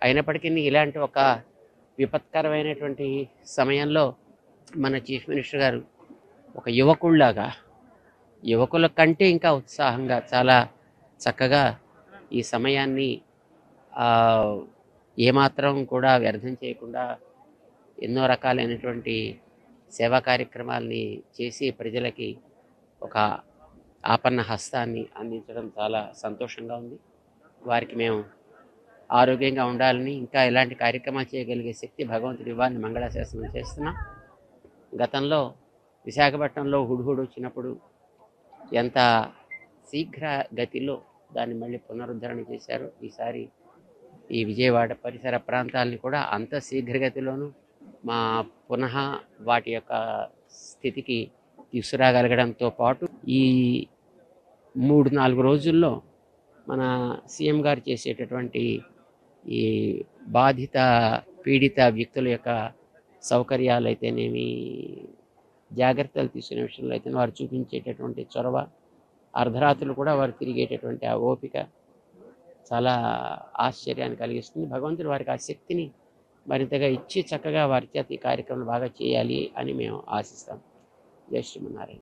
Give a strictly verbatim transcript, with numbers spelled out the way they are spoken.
అయినప్పటికీ ఇలాంటి ఒక విపత్కరమైనటువంటి సమయంలో మన చీఫ్ మినిస్టర్ గారు ఒక యువకుల్లాగా యువకుల కంటే ఇంకా ఉత్సాహంగా చాలా చక్కగా ఈ సమయాన్ని ఏమాత్రం కూడా వ్యర్థం చేయకుండా ఎన్నో రకాలైనటువంటి సేవా కార్యక్రమాలని చేసి ప్రజలకి ఒక ఆపన్న హస్తాన్ని అందించడం చాలా సంతోషంగా ఉంది. వారికి మేము ఆరోగ్యంగా ఉండాలని, ఇంకా ఇలాంటి కార్యక్రమాలు చేయగలిగే శక్తి భగవంతుడి ఇవ్వాలని మంగళాశాసనం చేస్తున్నాం. గతంలో విశాఖపట్నంలో హుడ్హుడ్ వచ్చినప్పుడు ఎంత శీఘ్ర గతిలో దాన్ని మళ్ళీ పునరుద్ధరణ చేశారు. ఈసారి ఈ విజయవాడ పరిసర ప్రాంతాలని కూడా అంత శీఘ్రగతిలోనూ మా పునః వాటి యొక్క స్థితికి తీసుకురాగలగడంతో పాటు ఈ మూడు నాలుగు రోజుల్లో మన సీఎం గారు చేసేటటువంటి ఈ బాధిత పీడిత వ్యక్తుల యొక్క సౌకర్యాలు అయితేనేమి, జాగ్రత్తలు తీసుకునే విషయంలో అయితే వారు చూపించేటటువంటి చొరవ, అర్ధరాత్రులు కూడా వారు తిరిగేటటువంటి ఆ ఓపిక చాలా ఆశ్చర్యాన్ని కలిగిస్తుంది. భగవంతుడు వారికి ఆ శక్తిని మరింతగా ఇచ్చి చక్కగా వారి చేత ఈ కార్యక్రమం బాగా చేయాలి అని మేము ఆశిస్తాం. జై శ్రీమన్నారాయణ.